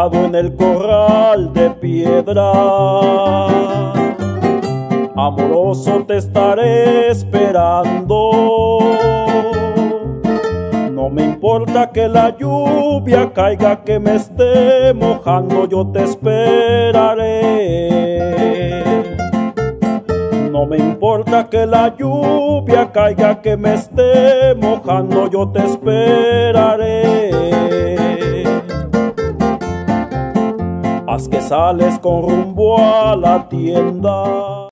sentado en el corral de piedra. Amoroso te estaré esperando. No me importa que la lluvia caiga, que me esté mojando, yo te esperaré. No me importa que la lluvia caiga, que me esté mojando, yo te esperaré. Haz que sales con rumbo a la tienda.